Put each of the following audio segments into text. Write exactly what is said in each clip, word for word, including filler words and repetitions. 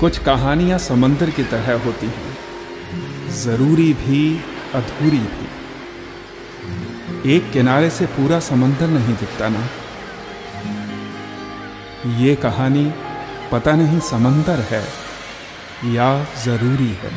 कुछ कहानियाँ समंदर की तरह होती हैं, ज़रूरी भी अधूरी भी। एक किनारे से पूरा समंदर नहीं दिखता ना। ये कहानी पता नहीं समंदर है या ज़रूरी है।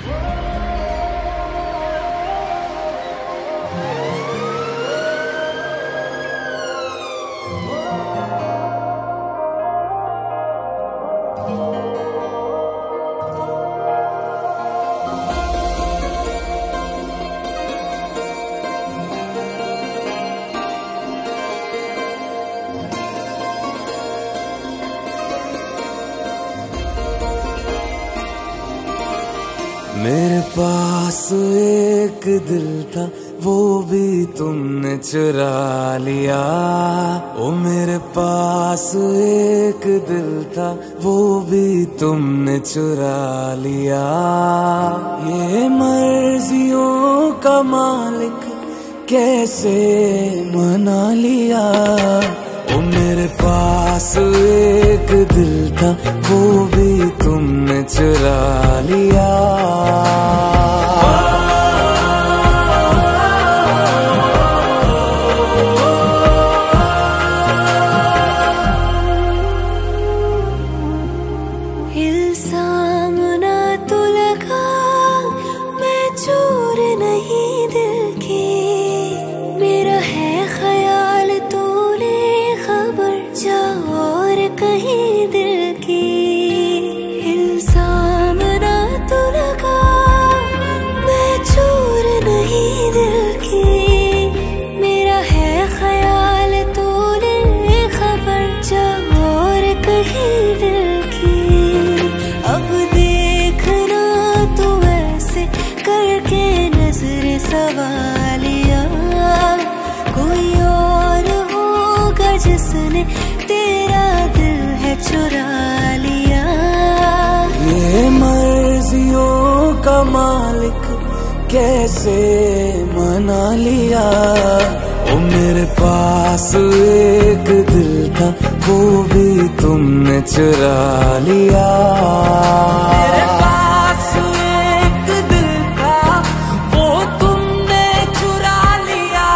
मेरे पास एक दिल था, वो भी तुमने चुरा लिया। ओ मेरे पास एक दिल था, वो भी तुमने चुरा लिया। ये मर्जियों का मालिक कैसे मना लिया। ओ मेरे पास एक दिल था, वो भी तुमने चुरा लिया। इल्जाम ना तो लगा, मैं चोर नहीं दिल की। मेरा है ख्याल तूने खबर जा और कहीं दिल की। इल्जाम ना तो लगा, मैं चोर नहीं दिल की। मेरा है ख्याल तूने खबर जा और कहीं दिल की। अब देखना तो ऐसे करके नजर सवालिया, कोई और होगा जिसने तेरा दिल है चुरा लिया। ये मर्जियों का मालिक कैसे मना लिया। ओ मेरे पास एक दिल था, वो भी तुमने चुरा लिया। मेरे पास एक दिल था, वो तुमने चुरा लिया।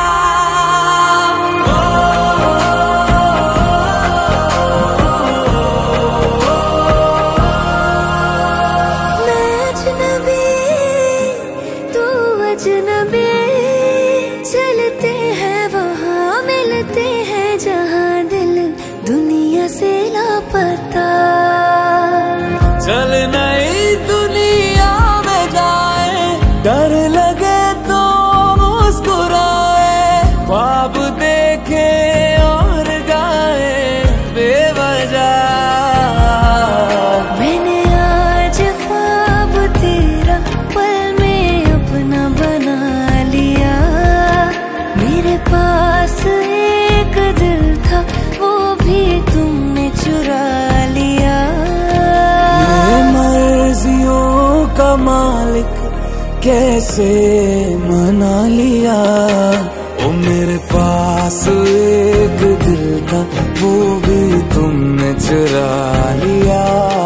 मैं अजनबी, तू अजनबी, चलते हैं वहाँ मिलते हैं जहाँ दिल दुनिया से लापता। चल नई दुनिया में जाए, डर लगे तो मुस्कुराए। ख्वाब देखे और गाए बेवजह। मैंने आज ख्वाब तेरा पल में अपना बना लिया। मेरे पास एक दिल था, वो भी तुमने चुरा लिया। ये मर्जियों का मालिक कैसे मना लिया। ओ मेरे पास एक दिल था, वो भी तुमने चुरा लिया।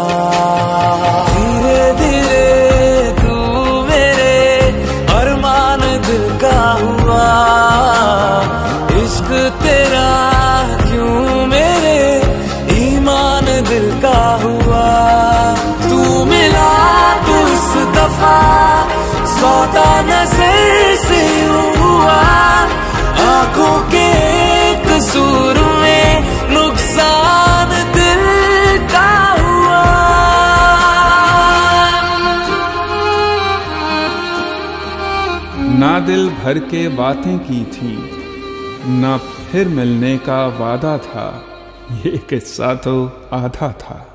धीरे धीरे तू मेरे अरमान दिल का हुआ। इश्क तेरा क्यों मेरे ईमान दिल का हुआ। तू मिला तो इस दफा सौदा नजर से हुआ। आंखों के कसूर में नुकसान दिल का हुआ। ना दिल भर के बातें की थी, ना फिर मिलने का वादा था। ये किस्सा तो आधा था।